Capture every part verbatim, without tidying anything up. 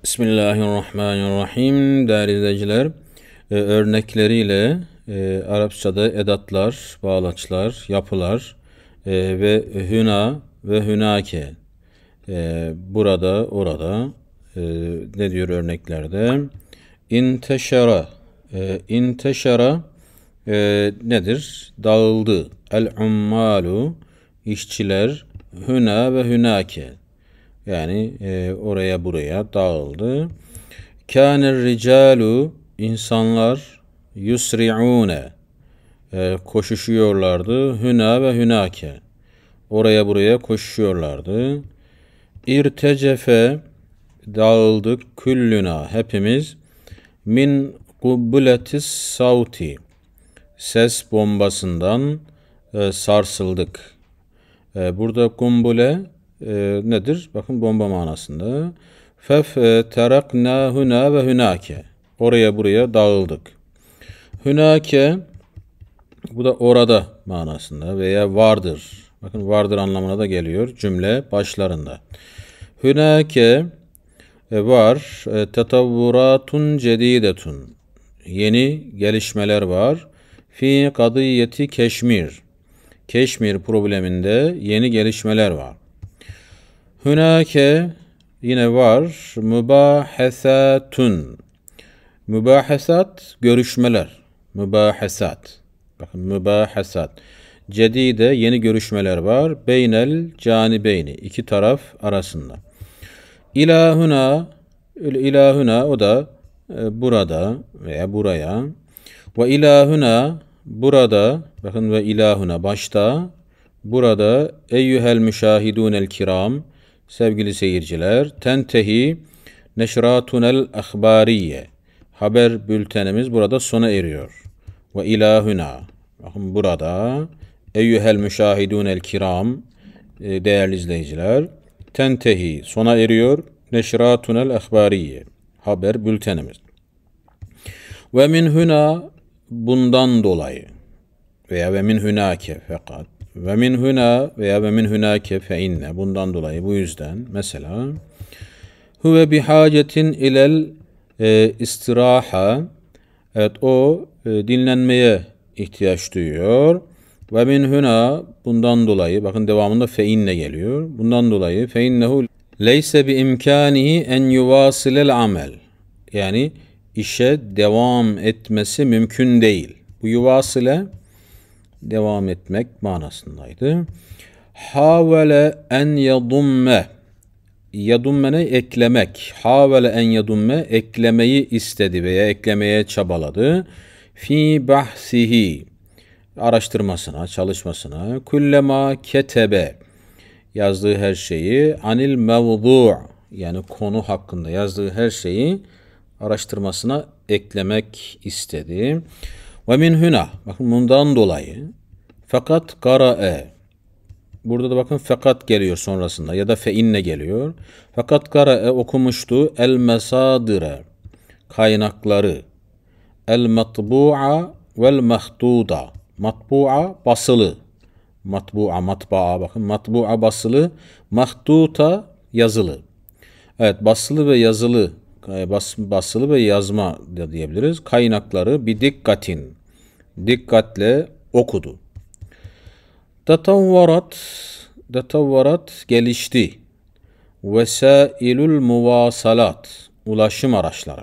Bismillahirrahmanirrahim. Değerli izleyiciler, e, örnekleriyle e, Arapçada edatlar, bağlaçlar, yapılar e, ve hüna ve hünake e, burada, orada e, ne diyor örneklerde? İnteşara e, İnteşara e, nedir? Dağıldı. El-ummalu işçiler, hüna ve hünake yani e, oraya buraya dağıldı. Kâner ricalu insanlar yusri'ûne e, koşuşuyorlardı. Hüna ve hünake oraya buraya koşuşuyorlardı. İrtecefe dağıldık küllüna hepimiz min kubbuletis savti ses bombasından e, sarsıldık. E, burada kumbule e, nedir? Bakın bomba manasında. Fef e, terakna huna ve hünake oraya buraya dağıldık. Hünake bu da orada manasında veya vardır. Bakın vardır anlamına da geliyor cümle başlarında. Hünake e, var. E, tetavvuratun cedidetun yeni gelişmeler var. Fi kadiyeti Keşmir Keşmir probleminde yeni gelişmeler var. Hünake yine var. Mübahesatun mübahesat görüşmeler. Mübahesat. Bakın mübahesat. Cedide yeni görüşmeler var. Beynel canibeyni iki taraf arasında. İlahuna ilahuna o da e, burada veya buraya. Ve ilahuna burada bakın ve ilahuna başta burada eyyuhel müşahidunel kiram sevgili seyirciler tentehi neşratunel ahbariye haber bültenimiz burada sona eriyor. Ve ilahuna bakın burada eyyuhel müşahidunel kiram değerli izleyiciler tentehi sona eriyor neşratunel ahbariye haber bültenimiz. Ve min huna bundan dolayı veya ve min hünake fakat ve min huna veya ve min hünake fe inne bundan dolayı bu yüzden mesela huve bihacetin ilel e, istiraha evet o e, dinlenmeye ihtiyaç duyuyor ve min huna bundan dolayı bakın devamında fe inne geliyor bundan dolayı fe innehu leyse bi imkanihi en yuvasilel amel yani işe devam etmesi mümkün değil. Bu yuvasile devam etmek manasındaydı. Havale en yadumme yadummene eklemek. Havale en yadumme eklemeyi istedi veya eklemeye çabaladı. Fi bahsihi araştırmasına, çalışmasına kullema ketebe yazdığı her şeyi anil mevdu yani konu hakkında yazdığı her şeyi araştırmasına eklemek istedi. Ve min huna bakın bundan dolayı fakat qara'e burada da bakın fakat geliyor sonrasında ya da fe inne geliyor. Fakat qara'e okumuştu el mesadire kaynakları el matbu'a vel mahduda matbu'a basılı matbu'a matbaa bakın matbu'a basılı mahduta yazılı. Evet basılı ve yazılı Bas, basılı ve yazma da diyebiliriz. Kaynakları bir dikkatin, dikkatle okudu. Tatavvarat, tatavvarat gelişti. Vesailul muvasalat, ulaşım araçları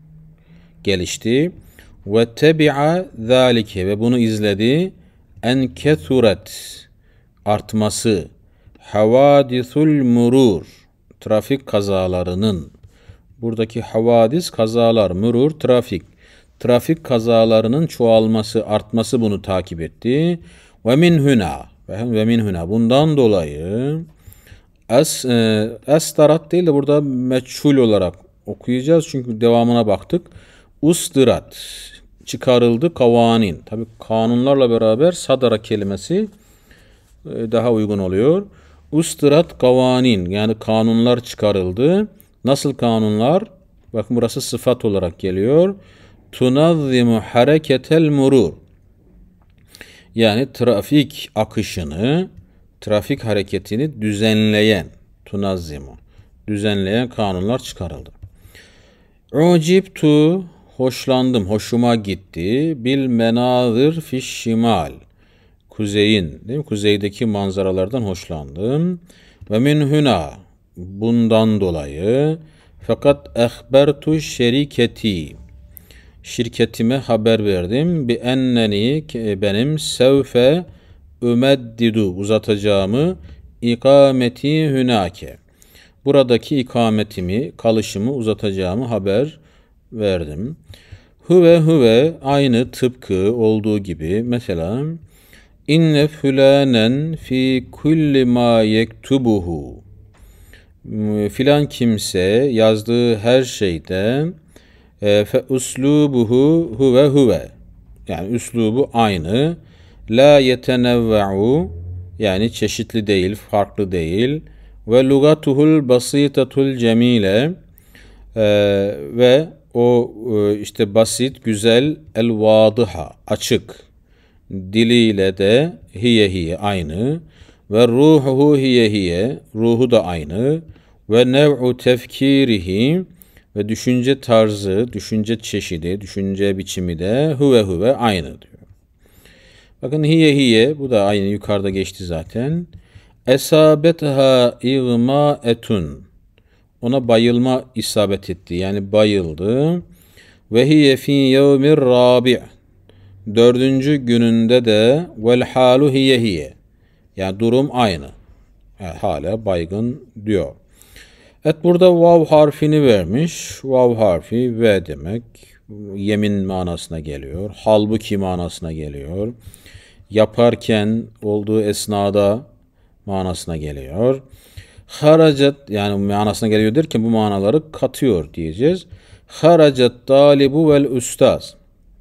gelişti. Ve tebi'a zalike ve bunu izledi. En kethuret, artması. Havadisul murur, trafik kazalarının buradaki havadis kazalar, mürur, trafik. Trafik kazalarının çoğalması, artması bunu takip etti. Ve min huna ve min huna bundan dolayı es e, estarat değil de burada meçhul olarak okuyacağız çünkü devamına baktık. Ustırat çıkarıldı kavanin. Tabi kanunlarla beraber sadara kelimesi e, daha uygun oluyor. Ustırat kavanin yani kanunlar çıkarıldı. Nasıl kanunlar? Bakın burası sıfat olarak geliyor. Tunazzimu hareketel murur. Yani trafik akışını, trafik hareketini düzenleyen, tunazzimu, düzenleyen kanunlar çıkarıldı. Ucibtu, hoşlandım, hoşuma gitti. Bil menazır fiş şimal, kuzeyin, değil mi? Kuzeydeki manzaralardan hoşlandım. Ve min huna, bundan dolayı. Fakat ehbertu şeriketi, şirketime haber verdim. Bi enneni, benim sevfe ümeddidu, uzatacağımı, ikameti hünake, buradaki ikametimi, kalışımı uzatacağımı haber verdim. Huve huve, aynı tıpkı olduğu gibi. Mesela inne fülanen fi kulli ma yektubuhu, filan kimse yazdığı her şeyde e, fe uslubuhu huve huve, yani üslubu aynı. La yetenevve'u, yani çeşitli değil, farklı değil. Ve lugatuhul basitatul cemile, e, ve o e, işte basit, güzel, el vadiha, açık diliyle de hiye hiye aynı. Ve ruhuhu hiye hiye, ruhu da aynı. Ve nev'u tefkirihi, ve düşünce tarzı, düşünce çeşidi, düşünce biçimi de huve huve aynı diyor. Bakın hiye hiye, bu da aynı, yukarıda geçti zaten. Esabetha igma etun, ona bayılma isabet etti, yani bayıldı. Ve hiye fi yevmir rabi', dördüncü gününde de vel halu hiye hiye, yani durum aynı. Yani hala baygın diyor. Evet, burada vav harfini vermiş. Vav harfi ve demek. Yemin manasına geliyor. Halbuki manasına geliyor. Yaparken, olduğu esnada manasına geliyor. Haracet, yani manasına geliyor derken bu manaları katıyor diyeceğiz. Haracet talibu vel ustaz,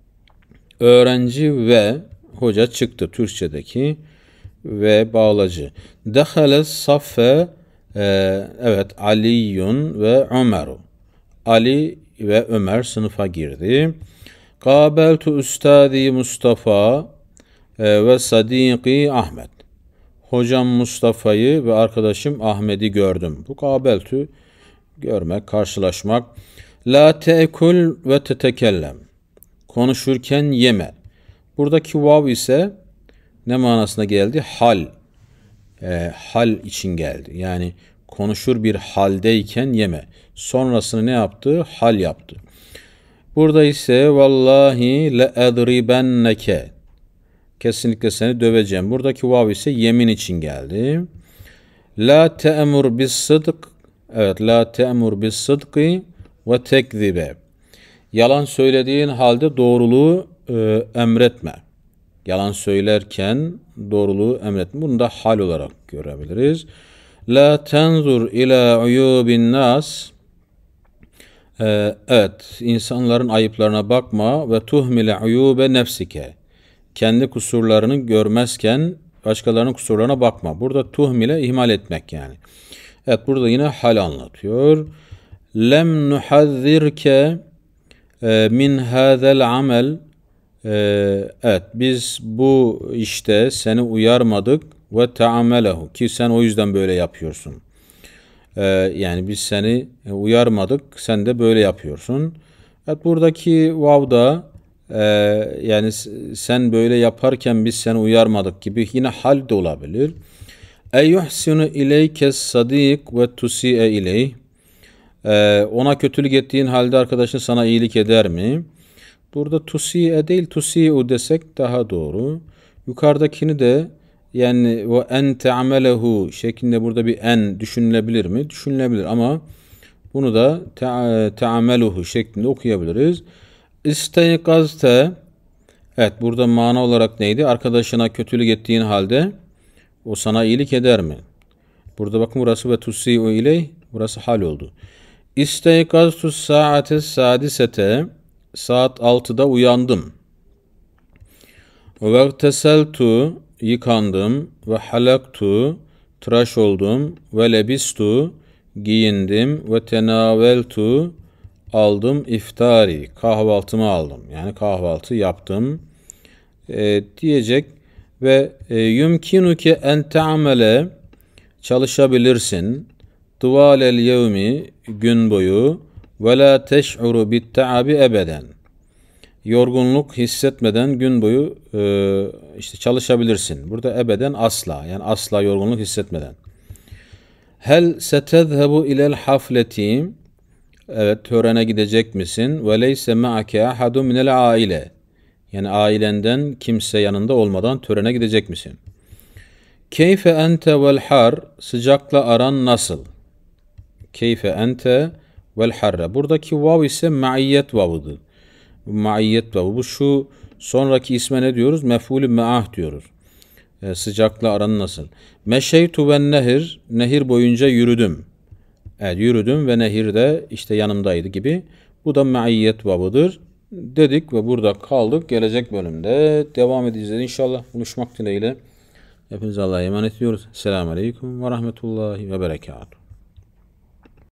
öğrenci ve hoca çıktı, Türkçedeki ve bağlacı. Dehale saffe, e, evet, Aliyun ve Ömeru, Ali ve Ömer sınıfa girdi. Kabeltu üstadi Mustafa e, ve sadiki Ahmet, hocam Mustafa'yı ve arkadaşım Ahmet'i gördüm. Bu kabeltü, görmek, karşılaşmak. La te'kul ve tetekellem, konuşurken yeme. Buradaki vav ise ne manasına geldi? Hal. E, hal için geldi. Yani konuşur bir haldeyken yeme. Sonrasını ne yaptı? Hal yaptı. Burada ise vallahi le edribenneke, kesinlikle seni döveceğim. Buradaki vav ise yemin için geldi. La te'mur bis sıdk, evet, la te'mur bis sıdkı ve tekzibe, yalan söylediğin halde doğruluğu e, emretme. Yalan söylerken doğruluğu emretme. Bunu da hal olarak görebiliriz. La tenzur ila uyubin nas, ee, evet, insanların ayıplarına bakma. Ve tuhmile uyube nefsike, kendi kusurlarını görmezken başkalarının kusurlarına bakma. Burada tuhmile ihmal etmek yani. Evet, burada yine hal anlatıyor. Lem nuhazzirke e, min hazel amel, e, evet, biz bu işte seni uyarmadık. Ve taamelehu, ki sen o yüzden böyle yapıyorsun. Ee, yani biz seni uyarmadık, sen de böyle yapıyorsun. Evet, buradaki vavda e, yani sen böyle yaparken biz seni uyarmadık gibi yine hal de olabilir. E yuhsinu ileyke sadik ve tusi'e ileyh, ee, ona kötülük ettiğin halde arkadaşın sana iyilik eder mi? Burada tusi'e değil tusi'u desek daha doğru. Yukarıdakini de yani ve en te'amelehu şeklinde burada bir en düşünülebilir mi? Düşünülebilir, ama bunu da te'ameluhu şeklinde okuyabiliriz. İsteykazte, evet, burada mana olarak neydi? Arkadaşına kötülük ettiğin halde o sana iyilik eder mi? Burada bakın, burası ve tusi'u ileyh, burası hal oldu. İsteykaztu saate sadisete, saat altıda uyandım. Ve teseltu, yıkandım. Ve halaktu, tıraş oldum. Ve lebistu, giyindim. Ve tenaveltu, aldım. İftari, kahvaltımı aldım. Yani kahvaltı yaptım e, diyecek. Ve e, yumkinuke en te'amele, çalışabilirsin. Tıvalel yevmi, gün boyu. Ve la teş'uru bit-ta'abi ebeden. Yorgunluk hissetmeden gün boyu e, işte çalışabilirsin. Burada ebeden asla, yani asla yorgunluk hissetmeden. Hel setezhebu ilel hafleti. Evet, törene gidecek misin? Ve leyse ma'ake ahadun minel aile. Yani ailenden kimse yanında olmadan törene gidecek misin? Keyfe ente vel har. Sıcakla aran nasıl? Keyfe ente vel harre. Buradaki vav ise maiyet vavudur. Maiyet vavu. Bu şu sonraki isme ne diyoruz? Mef'ulü me'ah diyoruz. E, sıcakla aran nasıl? Meşeytu ven nehir. Nehir boyunca yürüdüm. Evet, yürüdüm ve nehirde işte yanımdaydı gibi. Bu da maiyet vavudur dedik ve burada kaldık. Gelecek bölümde devam edeceğiz inşallah. Buluşmak dileğiyle. Hepinize Allah'a emanet ediyoruz. Selamun Aleyküm ve Rahmetullahi ve Berekatuhu.